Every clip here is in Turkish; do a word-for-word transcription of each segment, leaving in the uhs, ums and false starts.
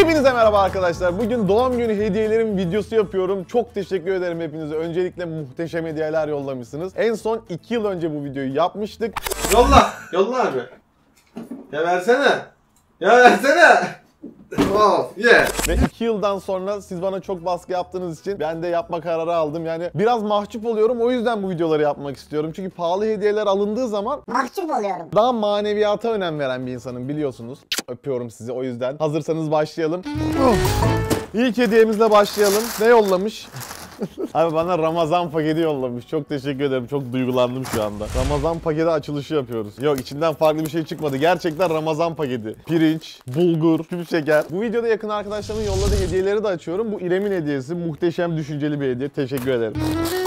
Hepinize merhaba arkadaşlar. Bugün doğum günü hediyelerim videosu yapıyorum. Çok teşekkür ederim hepinize. Öncelikle muhteşem hediyeler yollamışsınız. En son iki yıl önce bu videoyu yapmıştık. Yolla, yolla abi. Ya versene. Ya versene. Oh, yeah. Ve iki yıldan sonra siz bana çok baskı yaptığınız için ben de yapma kararı aldım. Yani biraz mahcup oluyorum. O yüzden bu videoları yapmak istiyorum. Çünkü pahalı hediyeler alındığı zaman mahcup oluyorum. Daha maneviyata önem veren bir insanım, biliyorsunuz. Öpüyorum sizi o yüzden. Hazırsanız başlayalım. İlk hediyemizle başlayalım. Ne yollamış? Abi bana Ramazan paketi yollamış. Çok teşekkür ederim. Çok duygulandım şu anda. Ramazan paketi açılışı yapıyoruz. Yok, içinden farklı bir şey çıkmadı. Gerçekten Ramazan paketi. Pirinç, bulgur, küp şeker. Bu videoda yakın arkadaşlarımın yolladığı hediyeleri de açıyorum. Bu İrem'in hediyesi. Muhteşem, düşünceli bir hediye. Teşekkür ederim.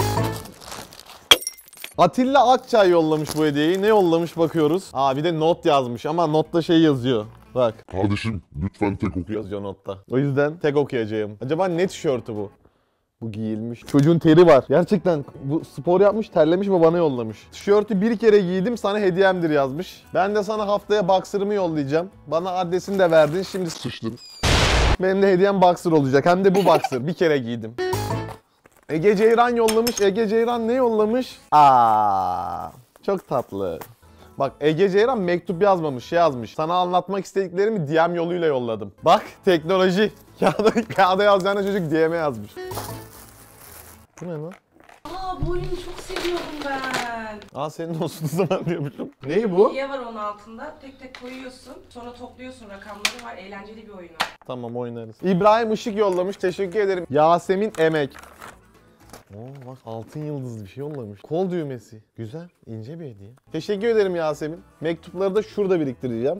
Atilla Akçay yollamış bu hediyeyi. Ne yollamış bakıyoruz. Aa, bir de not yazmış ama notta şey yazıyor. Bak. Kardeşim lütfen tek oku. Yazıyor notta. O yüzden tek okuyacağım. Acaba ne tişörtü bu? Bu giyilmiş. Çocuğun teri var. Gerçekten bu spor yapmış, terlemiş ve bana yollamış. Tişörtü bir kere giydim, sana hediyemdir yazmış. Ben de sana haftaya boxer'ımı yollayacağım. Bana adresini de verdin, şimdi Sıçtın. benim de hediyem boxer olacak. Hem de bu boxer. Bir kere giydim. Ege Ceyran yollamış. Ege Ceyran ne yollamış? Aa, çok tatlı. Bak, Ege Ceyran mektup yazmamış, şey yazmış. Sana anlatmak istediklerimi D M yoluyla yolladım. Bak, teknoloji. Kağıda, kağıda yazacağına çocuk D M'e yazmış. Bu ne lan? Aa, bu oyunu çok seviyorum ben. Aa, senin olsun o zaman diyormuşum. Neyi bu? Bilye var onun altında. Tek tek koyuyorsun. Sonra topluyorsun, rakamları var. Eğlenceli bir oyun o. Tamam, oynarız. İbrahim Işık yollamış. Teşekkür ederim. Yasemin Emek. Oo, bak altın yıldızlı bir şey yollamış. Kol düğmesi. Güzel, ince bir hediye. Teşekkür ederim Yasemin. Mektupları da şurada biriktireceğim.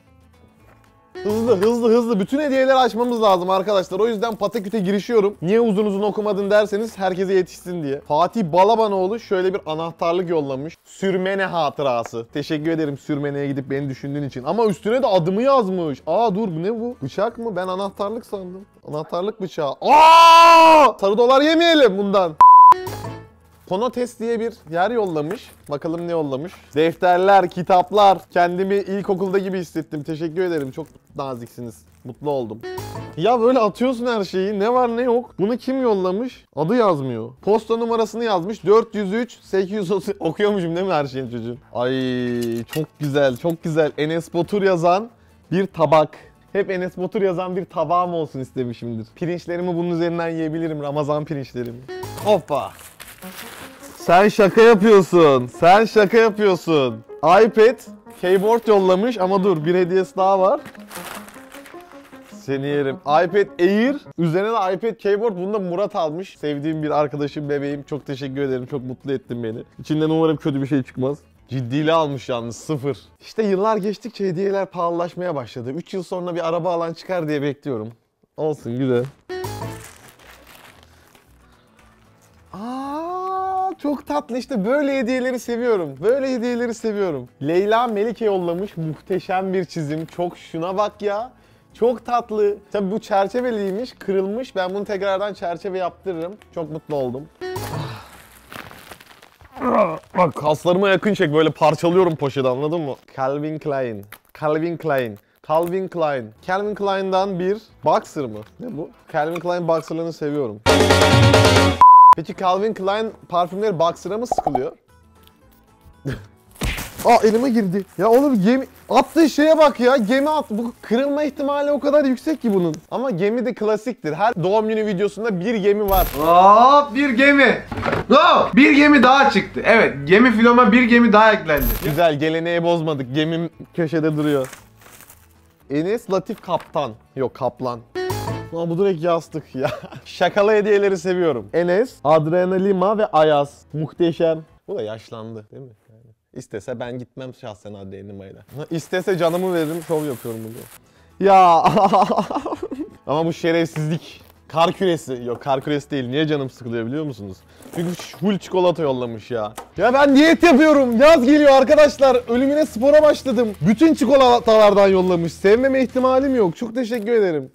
Hızlı hızlı hızlı bütün hediyeleri açmamız lazım arkadaşlar. O yüzden pataküte girişiyorum. Niye uzun uzun okumadın derseniz herkese yetişsin diye. Fatih Balabanoğlu şöyle bir anahtarlık yollamış. Sürmene hatırası. Teşekkür ederim Sürmene'ye gidip beni düşündüğün için. Ama üstüne de adımı yazmış. Aa dur, bu ne bu? Bıçak mı? Ben anahtarlık sandım. Anahtarlık bıçağı. Aa! Sarı dolar yemeyelim bundan. Konotes diye bir yer yollamış. Bakalım ne yollamış. Defterler, kitaplar. Kendimi ilkokulda gibi hissettim. Teşekkür ederim. Çok naziksiniz. Mutlu oldum. Ya böyle atıyorsun her şeyi. Ne var ne yok. Bunu kim yollamış? Adı yazmıyor. Posta numarasını yazmış. dört yüz üç sekiz yüz otuz. Okuyormuşum değil mi her şeyin çocuğun? Ay çok güzel, çok güzel. Enes Batur yazan bir tabak. Hep Enes Batur yazan bir tabağım olsun istemişimdir. Pirinçlerimi bunun üzerinden yiyebilirim. Ramazan pirinçlerimi. Hoppa. Sen şaka yapıyorsun. Sen şaka yapıyorsun. iPad, keyboard yollamış ama dur, bir hediyesi daha var. Seni yerim. iPad Air, üzerine de iPad keyboard. Bunu da Murat almış. Sevdiğim bir arkadaşım, bebeğim. Çok teşekkür ederim. Çok mutlu ettin beni. İçinden umarım kötü bir şey çıkmaz. Ciddili almış yalnız, sıfır. İşte yıllar geçtikçe hediyeler pahalılaşmaya başladı. üç yıl sonra bir araba alan çıkar diye bekliyorum. Olsun, güzel. Çok tatlı, işte böyle hediyeleri seviyorum. Böyle hediyeleri seviyorum. Leyla Melike yollamış muhteşem bir çizim. Çok, şuna bak ya. Çok tatlı. Tabii bu çerçeveliymiş, kırılmış. Ben bunu tekrardan çerçeve yaptırırım. Çok mutlu oldum. Bak, kaslarıma yakın çek, böyle parçalıyorum poşeti, anladın mı? Calvin Klein. Calvin Klein. Calvin Klein. Calvin Klein'dan bir boxer mı? Ne bu? Calvin Klein boxerlarını seviyorum. Peki Calvin Klein parfümleri boxer'a mı sıkılıyor? Aa, elime girdi. Ya oğlum, gemi... Attığı şeye bak ya, gemi at. Bu kırılma ihtimali o kadar yüksek ki bunun. Ama gemi de klasiktir. Her doğum günü videosunda bir gemi var. Hop, bir gemi. No, bir gemi daha çıktı. Evet, gemi filoma bir gemi daha eklendi. Güzel, geleneği bozmadık. Gemim köşede duruyor. Enes Latif Kaptan. Yok, Kaplan. Ama bu direkt yastık ya. Şakalı hediyeleri seviyorum. Enes, Adrenalima ve Ayaz. Muhteşem. Bu da yaşlandı değil mi? Yani İstese ben gitmem şahsen Adrenalima'yla. İstese canımı veririm, şov yapıyorum bunu. Ya ama bu şerefsizlik. Kar küresi. Yok, kar küresi değil. Niye canım sıkılıyor biliyor musunuz? Çünkü full çikolata yollamış ya. Ya ben diyet yapıyorum. Yaz geliyor arkadaşlar. Ölümüne spora başladım. Bütün çikolatalardan yollamış. Sevmeme ihtimalim yok. Çok teşekkür ederim.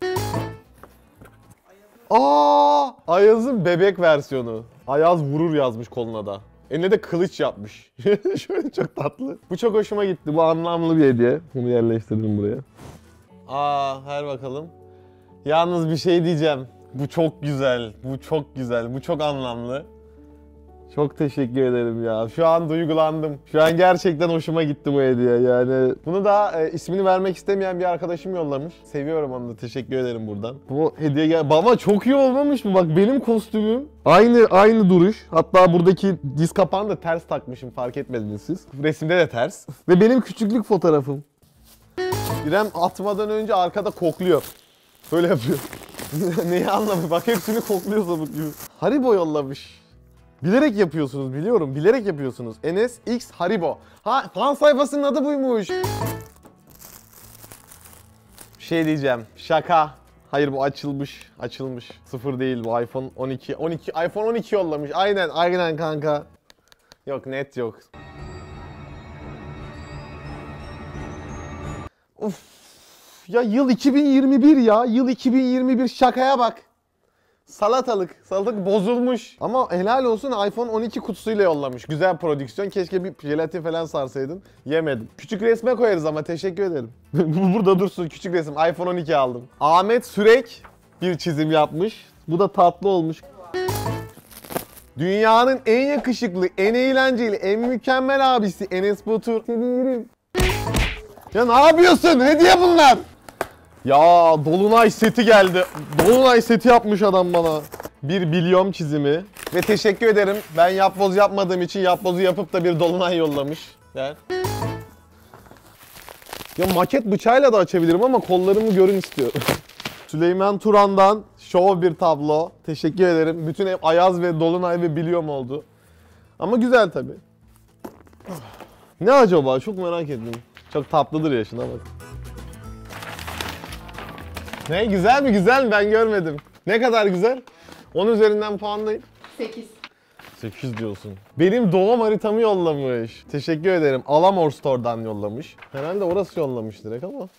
Aa, Ayaz'ın bebek versiyonu. Ayaz vurur yazmış koluna da. Eline de kılıç yapmış. Şöyle çok tatlı. Bu çok hoşuma gitti. Bu anlamlı bir hediye. Bunu yerleştirdim buraya. Aa, her bakalım. Yalnız bir şey diyeceğim. Bu çok güzel. Bu çok güzel. Bu çok anlamlı. Çok teşekkür ederim ya. Şu an duygulandım. Şu an gerçekten hoşuma gitti bu hediye yani. Bunu da e, ismini vermek istemeyen bir arkadaşım yollamış. Seviyorum onu da. Teşekkür ederim buradan. Bu hediye gel. Baba çok iyi olmamış mı? Bak benim kostümüm aynı aynı duruş. Hatta buradaki diz kapağını da ters takmışım. Fark etmediniz siz. Resimde de ters. Ve benim küçüklük fotoğrafım. İrem atmadan önce arkada kokluyor. Böyle yapıyor. Neyi anlamıyor? Bak hepsini kokluyor sabuk gibi. Haribo yollamış. Bilerek yapıyorsunuz biliyorum. Bilerek yapıyorsunuz. Enes X Haribo. Ha fan sayfasının adı buymuş. Bir şey diyeceğim. Şaka. Hayır bu açılmış. Açılmış. Sıfır değil bu iPhone on iki. on iki iPhone on iki yollamış. Aynen aynen kanka. Yok net yok. Of. Ya yıl iki bin yirmi bir ya. Yıl iki bin yirmi bir şakaya bak. Salatalık. Salatalık bozulmuş. Ama helal olsun iPhone on iki kutusuyla yollamış. Güzel prodüksiyon. Keşke bir jelatin falan sarsaydın. Yemedim. Küçük resme koyarız ama teşekkür ederim. Burada dursun küçük resim. iPhone on iki aldım. Ahmet Sürek bir çizim yapmış. Bu da tatlı olmuş. Dünyanın en yakışıklı, en eğlenceli, en mükemmel abisi Enes Batur. Seni yerim. Ya ne yapıyorsun? Hediye bunlar. Ya Dolunay seti geldi. Dolunay seti yapmış adam bana. Bir bilyom çizimi. Ve teşekkür ederim. Ben yapboz yapmadığım için yapbozu yapıp da bir Dolunay yollamış. Gel. Ya maket bıçağıyla da açabilirim ama kollarımı görün istiyorum. Süleyman Turan'dan şov bir tablo. Teşekkür ederim. Bütün ev Ayaz ve Dolunay ve bilyom oldu. Ama güzel tabii. Ne acaba? Çok merak ettim. Çok tatlıdır ya, şuna bak. Ne güzel mi güzel mi, ben görmedim. Ne kadar güzel? on üzerinden puanlayayım. sekiz. sekiz diyorsun. Benim doğum haritamı yollamış. Teşekkür ederim. Alamor Store'dan yollamış. Herhalde orası yollamış direkt ama.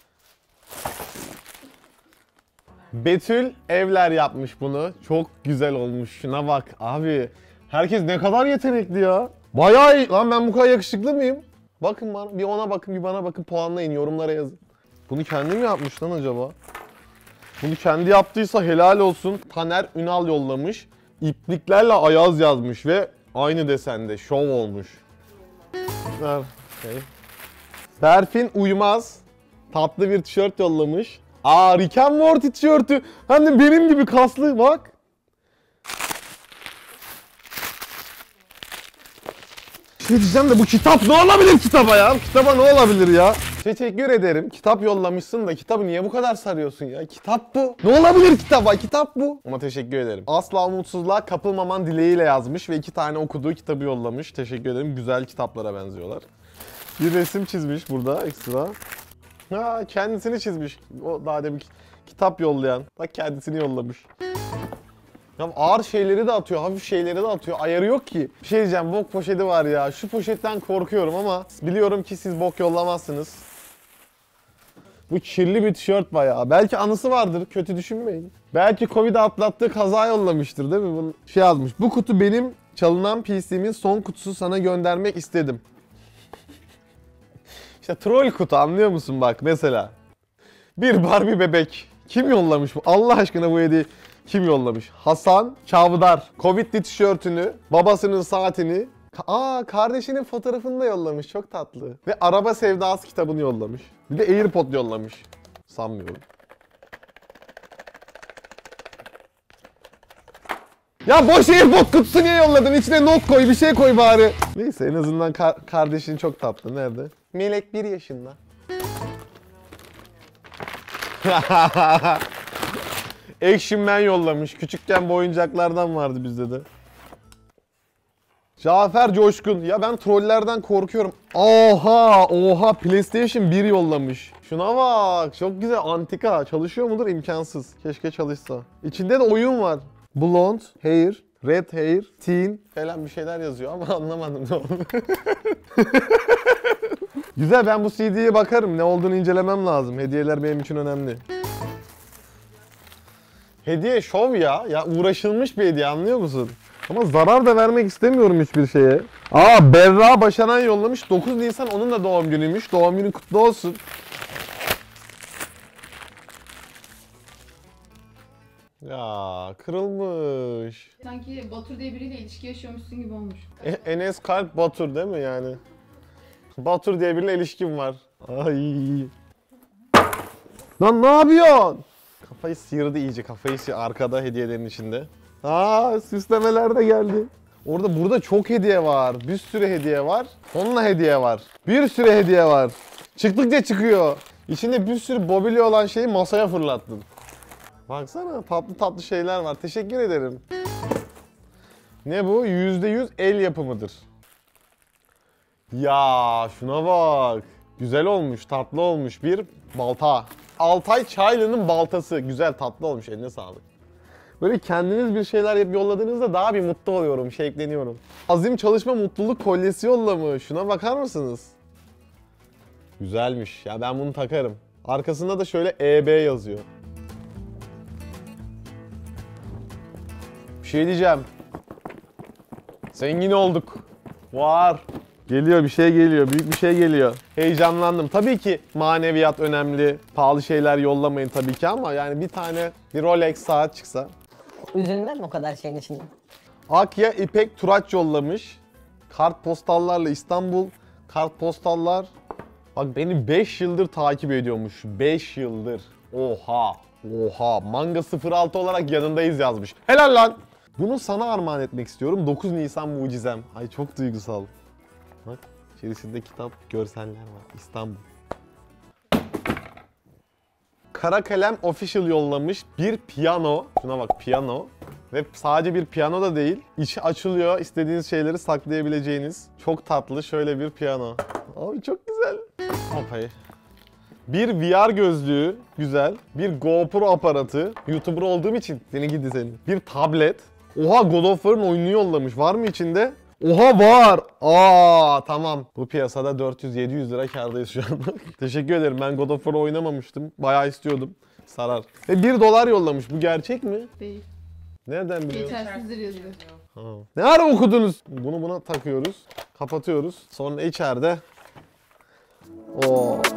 Betül Evler yapmış bunu. Çok güzel olmuş. Şuna bak abi. Herkes ne kadar yetenekli ya. Bayağı iyi. Lan ben bu kadar yakışıklı mıyım? Bakın bana. Bir ona bakın, bir bana bakın. Puanlayın. Yorumlara yazın. Bunu kendi mi yapmış lan acaba? Bunu kendi yaptıysa helal olsun. Taner Ünal yollamış. İpliklerle Ayaz yazmış ve aynı desende. Şov olmuş. Ver. Okay. Berfin Uymaz tatlı bir tişört yollamış. Aa, Rick and Morty tişörtü. Hani benim gibi kaslı bak. Şey diyeceğim de bu kitap ne olabilir kitaba ya? Kitaba ne olabilir ya? Teşekkür ederim. Kitap yollamışsın da kitabı niye bu kadar sarıyorsun ya? Kitap bu. Ne olabilir kitaba? Kitap bu. Ama teşekkür ederim. Asla umutsuzluğa kapılmaman dileğiyle yazmış ve iki tane okuduğu kitabı yollamış. Teşekkür ederim. Güzel kitaplara benziyorlar. Bir resim çizmiş burada ekstra. Ha, kendisini çizmiş. O daha demin kitap yollayan. Bak kendisini yollamış. Ya ağır şeyleri de atıyor, hafif şeyleri de atıyor. Ayarı yok ki. Bir şey diyeceğim, bok poşeti var ya. Şu poşetten korkuyorum ama biliyorum ki siz bok yollamazsınız. Bu kirli bir tişört bayağı. Belki anısı vardır, kötü düşünmeyin. Belki Covid atlattığı kaza yollamıştır değil mi? Bunu şey yazmış. Bu kutu benim çalınan P C'min son kutusu, sana göndermek istedim. İşte troll kutu, anlıyor musun bak mesela. Bir Barbie bebek. Kim yollamış bu? Allah aşkına bu hediye kim yollamış? Hasan Çavdar. Covid'li tişörtünü, babasının saatini, aa kardeşinin fotoğrafını da yollamış. Çok tatlı. Ve Araba Sevdası kitabını yollamış. Bir de AirPod yollamış. Sanmıyorum. Ya boş AirPod kutusu niye yolladın? İçine not koy, bir şey koy bari. Neyse, en azından kar kardeşin çok tatlı. Nerede? Melek bir yaşında. Action Man yollamış. Küçükken bu oyuncaklardan vardı bizde de. Cafer Coşkun. Ya ben trollerden korkuyorum. Oha! Oha! PlayStation bir yollamış. Şuna bak. Çok güzel. Antika. Çalışıyor mudur? İmkansız. Keşke çalışsa. İçinde de oyun var. Blonde Hair, Red Hair, Teen falan bir şeyler yazıyor ama anlamadım ne oldu. Güzel, ben bu C D'ye bakarım. Ne olduğunu incelemem lazım. Hediyeler benim için önemli. Hediye şov ya. Ya uğraşılmış bir hediye, anlıyor musun? Ama zarar da vermek istemiyorum hiçbir şeye. Aa, Berra Başaran yollamış. dokuz Nisan onun da doğum günüymüş. Doğum günün kutlu olsun. Ya kırılmış. Sanki Batur diye biriyle ilişki yaşıyormuşsun gibi olmuş. E, Enes Kalp Batur değil mi yani? Batur diye biriyle ilişkim var. Ay. Lan ne yapıyorsun? Kafayı sıyırdı iyice. Kafayı sıyırdı arkada hediyelerin içinde. Aa, süslemeler de geldi. Orada burada çok hediye var. Bir sürü hediye var. Onunla hediye var. Bir sürü hediye var. Çıktıkça çıkıyor. İçinde bir sürü mobilya olan şeyi masaya fırlattın. Baksana tatlı tatlı şeyler var. Teşekkür ederim. Ne bu? yüzde yüz el yapımıdır. Ya şuna bak. Güzel olmuş, tatlı olmuş bir balta. Altay Çaylı'nın baltası. Güzel, tatlı olmuş. Eline sağlık. Böyle kendiniz bir şeyler yapıp yolladığınızda daha bir mutlu oluyorum, şevkleniyorum. Azim Çalışma Mutluluk Kolyesi yollamış. Şuna bakar mısınız? Güzelmiş. Ya ben bunu takarım. Arkasında da şöyle E B yazıyor. Bir şey diyeceğim. Zengin olduk. Var. Geliyor bir şey geliyor. Büyük bir şey geliyor. Heyecanlandım. Tabii ki maneviyat önemli. Pahalı şeyler yollamayın tabii ki ama yani bir tane bir Rolex saat çıksa. Üzülmem o kadar şeyin içinde. Akya İpek Turaç yollamış. Kartpostallarla İstanbul. Kartpostallar. Bak beni beş yıldır takip ediyormuş. beş yıldır. Oha. Oha. Manga sıfır altı olarak yanındayız yazmış. Helal lan. Bunu sana armağan etmek istiyorum. dokuz Nisan mucizem. Ay çok duygusal. Bak içerisinde kitap, görseller var. İstanbul. Kara Kalem Official yollamış bir piyano. Şuna bak, piyano. Ve sadece bir piyano da değil. İçi açılıyor. İstediğiniz şeyleri saklayabileceğiniz. Çok tatlı şöyle bir piyano. Abi çok güzel. Hopayı. Bir V R gözlüğü. Güzel. Bir GoPro aparatı. YouTuber olduğum için seni gidi seni. Bir tablet. Oha, God of War'ın oyununu yollamış. Var mı içinde? Oha var. Aa tamam. Bu piyasada dört yüz yedi yüz lira kârdayız şu anda. Teşekkür ederim. Ben God of War oynamamıştım. Bayağı istiyordum. Sarar. Ve bir dolar yollamış. Bu gerçek mi? Değil. Nereden biliyorsun? Geçersizdir yazıyor. Ha. Ne ara okudunuz? Bunu buna takıyoruz. Kapatıyoruz. Sonra içeride. Oo.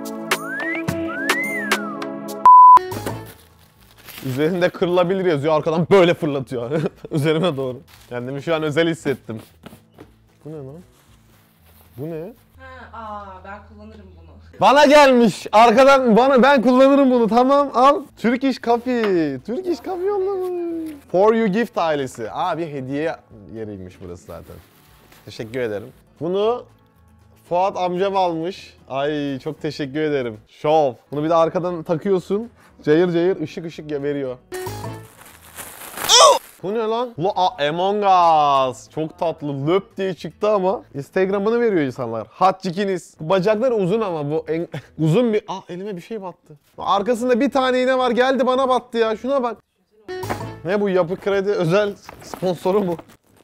Üzerinde kırılabilir yazıyor. Arkadan böyle fırlatıyor. Üzerime doğru. Kendimi şu an özel hissettim. Bu ne lan? Bu ne? Ha, aa ben kullanırım bunu. Bana gelmiş. Arkadan bana, ben kullanırım bunu. Tamam al. Turkish Coffee. Turkish Coffee yollamış. For You Gift ailesi. Aa bir hediye yeriymiş burası zaten. Teşekkür ederim. Bunu Fuat amcam almış. Ay çok teşekkür ederim. Şov. Bunu bir de arkadan takıyorsun. Cayır cayır ışık ışık ya veriyor. Bu ne lan? Lo Among Us. Çok tatlı. Löp diye çıktı ama Instagram'ını veriyor insanlar. Hatçikiniz. Bacakları uzun ama bu en... uzun bir... Aa elime bir şey battı. Arkasında bir tane iğne var. Geldi bana battı ya. Şuna bak. Ne bu, Yapı Kredi özel sponsoru mu?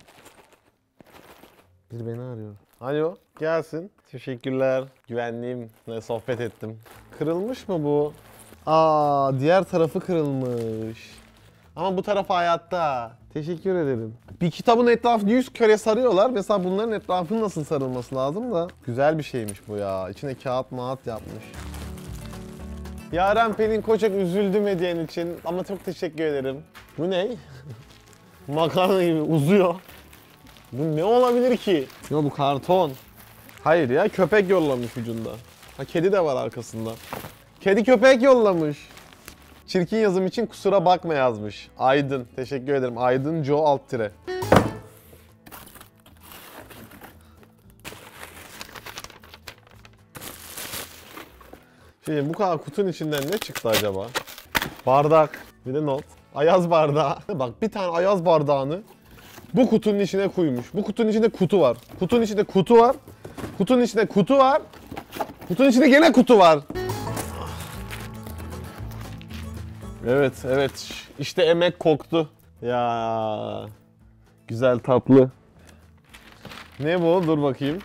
Bir beni arıyor. Alo, gelsin. Teşekkürler. Güvenliğimle sohbet ettim. Kırılmış mı bu? Aa, diğer tarafı kırılmış. Ama bu taraf hayatta. Teşekkür ederim. Bir kitabın etrafını yüz kere sarıyorlar. Mesela bunların etrafının nasıl sarılması lazım da. Güzel bir şeymiş bu ya. İçine kağıt mağat yapmış. Yaren Pelin Koçak, üzüldüm hediyen için ama çok teşekkür ederim. Bu ne? Makarna gibi uzuyor. Bu ne olabilir ki? Ya bu karton. Hayır ya, köpek yollamış ucunda. Ha, kedi de var arkasında. Kedi köpek yollamış. Çirkin yazım için kusura bakma yazmış. Aydın. Teşekkür ederim. Aydın Joe alt tire. Şimdi bu kadar kutunun içinden ne çıktı acaba? Bardak. Bir de not. Ayaz bardağı. Bak bir tane ayaz bardağını bu kutunun içine koymuş. Bu kutunun içinde kutu var. Kutunun içinde kutu var. Kutunun içinde kutu var. Kutunun içinde gene kutu var. Evet, evet. İşte emek koktu. Ya. Güzel, tatlı. Ne bu? Dur bakayım.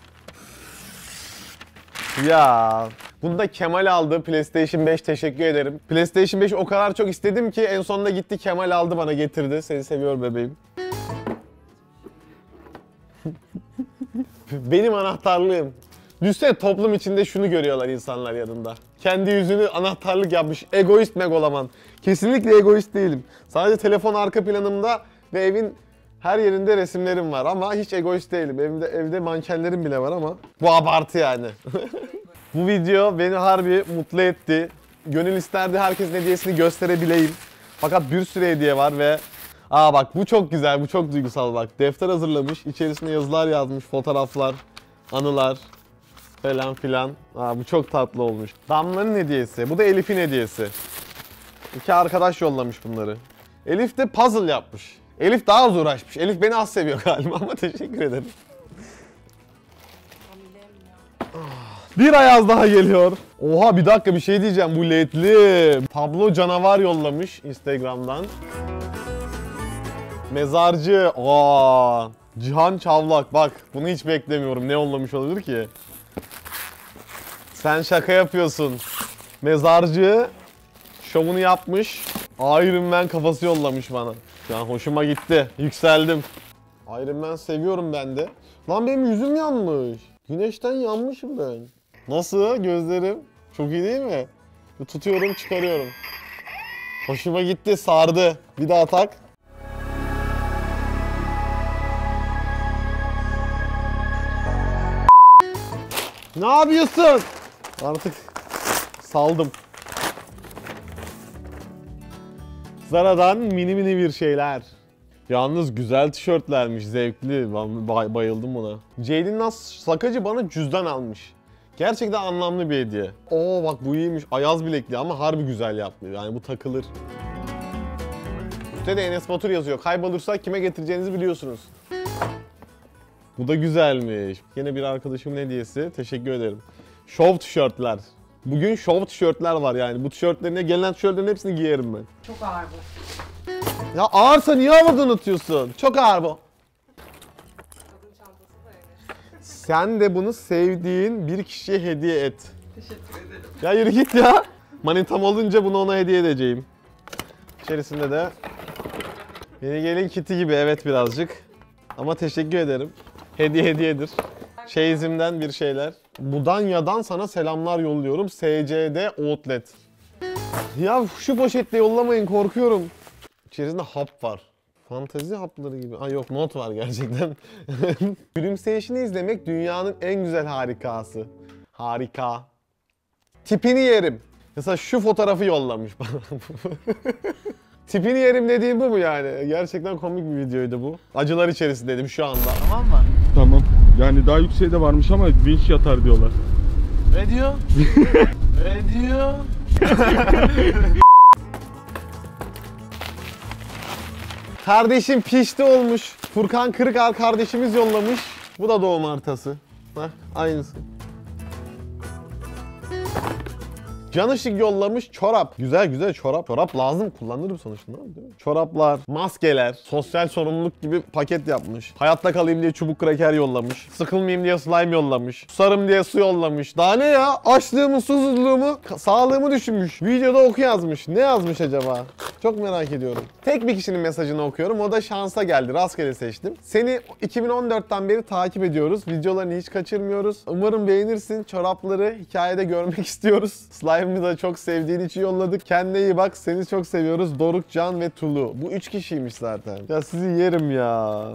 Ya. Bunu da Kemal aldı. PlayStation beş, teşekkür ederim. PlayStation beş o kadar çok istedim ki en sonunda gitti Kemal aldı, bana getirdi. Seni seviyorum bebeğim. Benim anahtarlığım. Düşünsene toplum içinde şunu görüyorlar insanlar yanında. Kendi yüzünü anahtarlık yapmış. Egoist megaloman. Kesinlikle egoist değilim. Sadece telefon arka planımda ve evin her yerinde resimlerim var ama hiç egoist değilim. Evde, evde mankenlerim bile var ama bu abartı yani. Bu video beni harbi mutlu etti. Gönül isterdi herkesin hediyesini gösterebileyim. Fakat bir sürü hediye var ve aa bak bu çok güzel, bu çok duygusal bak. Defter hazırlamış, içerisine yazılar yazmış, fotoğraflar, anılar falan filan. Aa bu çok tatlı olmuş. Damla'nın hediyesi, bu da Elif'in hediyesi. İki arkadaş yollamış bunları. Elif de puzzle yapmış. Elif daha az uğraşmış. Elif beni az seviyor galiba ama teşekkür ederim. Bir ayaz daha geliyor. Oha bir dakika bir şey diyeceğim. Bu ledli. Tablo canavar yollamış Instagram'dan. Mezarcı. Aa, Cihan Çavlak. Bak bunu hiç beklemiyorum. Ne yollamış olabilir ki? Sen şaka yapıyorsun. Mezarcı şovunu yapmış. Iron Man kafası yollamış bana. Ya hoşuma gitti. Yükseldim. Iron Man seviyorum ben de. Lan benim yüzüm yanmış. Güneşten yanmışım ben. Nasıl gözlerim? Çok iyi değil mi? Tutuyorum çıkarıyorum. Hoşuma gitti, sardı. Bir daha tak. Ne yapıyorsun? Artık saldım. Zara'dan mini mini bir şeyler. Yalnız güzel tişörtlermiş, zevkli. Ben bay- bayıldım buna. Ceylin Naz Sakacı bana cüzdan almış. Gerçekten anlamlı bir hediye. Oo bak bu iyiymiş. Ayaz bilekli ama harbi güzel yapmıyor. Yani bu takılır. Üstte de Enes Batur yazıyor. Kaybolursa kime getireceğinizi biliyorsunuz. Bu da güzelmiş. Yine bir arkadaşımın hediyesi. Teşekkür ederim. Şov tişörtler. Bugün şov tişörtler var yani. Bu tişörtlerine gelen tişörtlerin hepsini giyerim ben. Çok ağır bu. Ya ağırsa niye havadan atıyorsun? Çok ağır bu. Kadın çantası da evet. Sen de bunu sevdiğin bir kişiye hediye et. Teşekkür ederim. Ya yürü git ya. Manitam olunca bunu ona hediye edeceğim. İçerisinde de yeni gelin kiti gibi evet birazcık. Ama teşekkür ederim. Hediye hediyedir. Çeyizimden bir şeyler. Mudanya'dan sana selamlar yolluyorum. S C D Outlet. Ya şu poşetle yollamayın korkuyorum. İçerisinde hap var. Fantezi hapları gibi. Ay yok not var gerçekten. Gülümseyişini izlemek dünyanın en güzel harikası. Harika. Tipini yerim. Mesela şu fotoğrafı yollamış bana. Tipini yerim dediğim bu mu yani? Gerçekten komik bir videoydu bu. Acılar içerisindeydim şu anda. Tamam mı? Tamam. Yani daha yükseğe de varmış ama vinç yatar diyorlar. Ne diyor? Ne diyor? Kardeşim pişti olmuş. Furkan Kırıkal kardeşimiz yollamış. Bu da doğum haritası. Bak aynısı. Can Işık yollamış çorap. Güzel güzel çorap. Çorap lazım kullanırım sonuçta değil mi? Çoraplar, maskeler, sosyal sorumluluk gibi paket yapmış. Hayatta kalayım diye çubuk kraker yollamış. Sıkılmayayım diye slime yollamış. Susarım diye su yollamış. Daha ne ya? Açlığımı, susuzluğumu, sağlığımı düşünmüş. Videoda oku yazmış. Ne yazmış acaba? Çok merak ediyorum. Tek bir kişinin mesajını okuyorum. O da şansa geldi. Rastgele seçtim. Seni iki bin on dörtten beri takip ediyoruz. Videolarını hiç kaçırmıyoruz. Umarım beğenirsin. Çorapları hikayede görmek istiyoruz. Slime'ı da çok sevdiğin için yolladık. Kendine iyi bak. Seni çok seviyoruz. Doruk, Can ve Tulu. Bu üç kişiymiş zaten. Ya sizi yerim ya.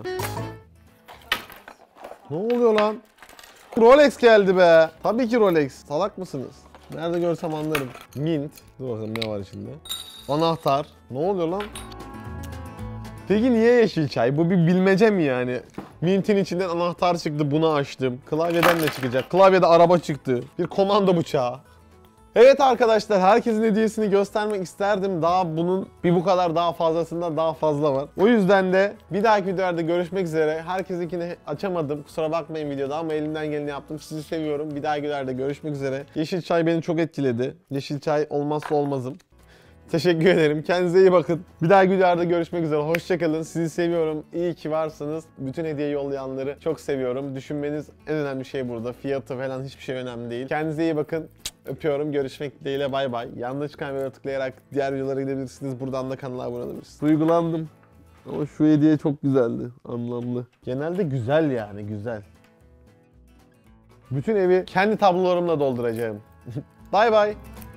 Ne oluyor lan? Rolex geldi be. Tabii ki Rolex. Salak mısınız? Nerede görsem anlarım. Mint. Dur bakalım ne var içinde. Anahtar. Ne oluyor lan? Peki niye yeşil çay? Bu bir bilmece mi yani? Mint'in içinden anahtar çıktı, bunu açtım. Klavyeden ne çıkacak? Klavyede araba çıktı. Bir komando bıçağı. Evet arkadaşlar, herkesin hediyesini göstermek isterdim. Daha bunun bir bu kadar daha fazlasından daha fazla var. O yüzden de bir dahaki videolarda görüşmek üzere. Herkesinkini açamadım. Kusura bakmayın videoda ama elimden geleni yaptım. Sizi seviyorum. Bir dahaki videolarda görüşmek üzere. Yeşil çay beni çok etkiledi. Yeşil çay olmazsa olmazım. Teşekkür ederim. Kendinize iyi bakın. Bir dahaki videolarda görüşmek üzere. Hoşçakalın. Sizi seviyorum. İyi ki varsınız. Bütün hediye yollayanları çok seviyorum. Düşünmeniz en önemli şey burada. Fiyatı falan hiçbir şey önemli değil. Kendinize iyi bakın. Öpüyorum. Görüşmek dileğiyle. Bay bay. Yanında çıkan videoya tıklayarak diğer videolara gidebilirsiniz. Buradan da kanala abone olabilirsiniz. Duygulandım. Ama şu hediye çok güzeldi. Anlamlı. Genelde güzel yani. Güzel. Bütün evi kendi tablolarımla dolduracağım. Bay bay.